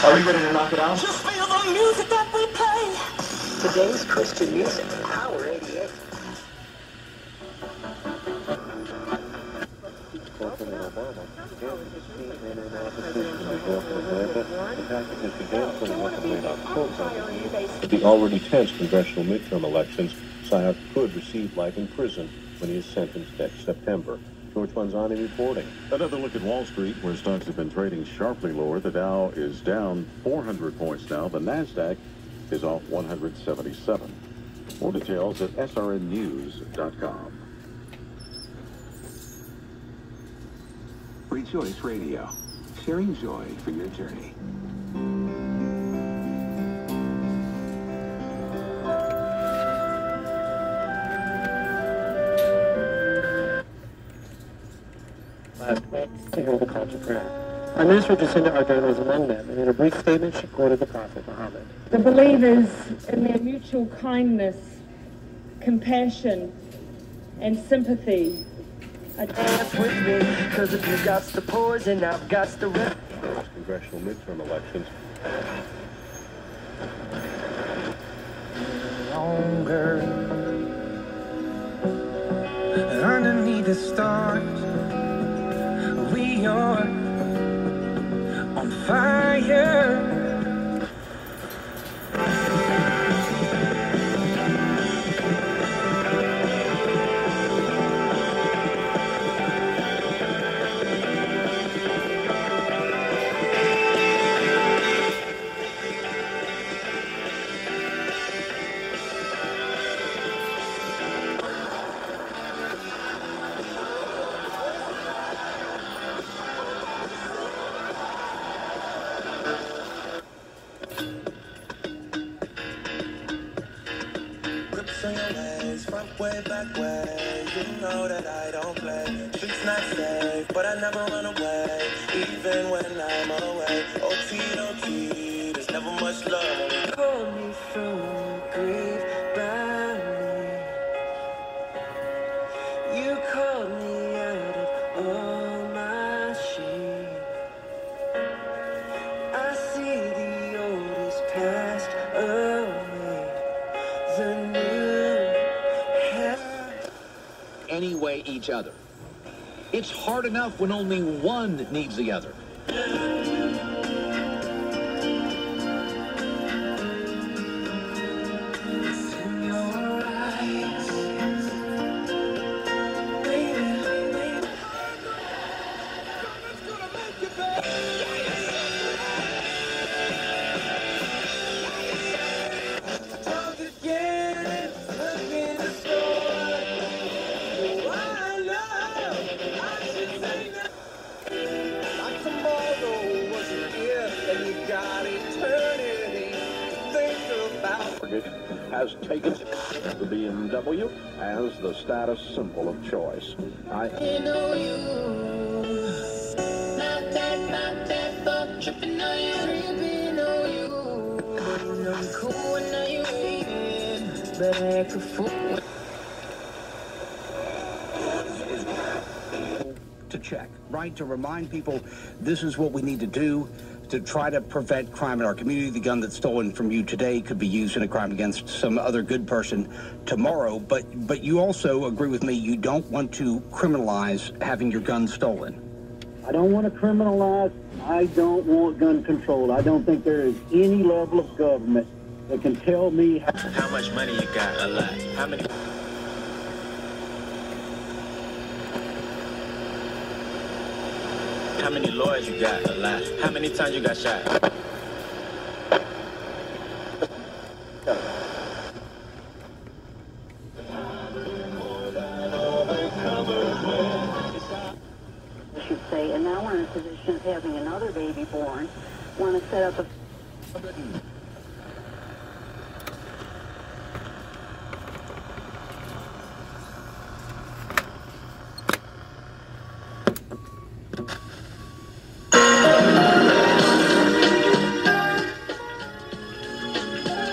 Are you ready to knock it out? Just feel the music that we play. Today's Christian music, Power 88. At the already tense congressional midterm elections, Sayoc could receive life in prison when he is sentenced next September. George Manzani reporting. Another look at Wall Street, where stocks have been trading sharply lower. The Dow is down 400 points now. The NASDAQ is off 177. More details at srnnews.com. Rejoice Radio, sharing joy for your journey. The call to prayer. Our minister Jacinda Ardern was among them, and in a brief statement she quoted the Prophet Muhammad. The believers, in their mutual kindness, compassion, and sympathy, Dance with me, cause if you got the poison, I've got the rip. Congressional midterm elections. Longer underneath the stars, we are on fire. Front way, back way, you know that I don't play. Streets not safe, but I never run away, even when I'm away. OT, there's never much love. Call me from grief by me. You called me out of all my shame. I see the old is passed away. The new anyway each other. It's hard enough when only one needs the other. Has taken the BMW as the status symbol of choice. You know you, not that, but tripping on you, tripping on you. I'm cool when now you leaving, but I act a fool. To check, right? To remind people this is what we need to do to try to prevent crime in our community. The gun that's stolen from you today could be used in a crime against some other good person tomorrow. But you also agree with me, you don't want to criminalize having your gun stolen. I don't want to criminalize. I don't want gun control. I don't think there is any level of government that can tell me how much money you got. A lot. How many? How many lawyers you got? A lot. How many times you got shot? I should say, and now we're in a position of having another baby born. Want to set up a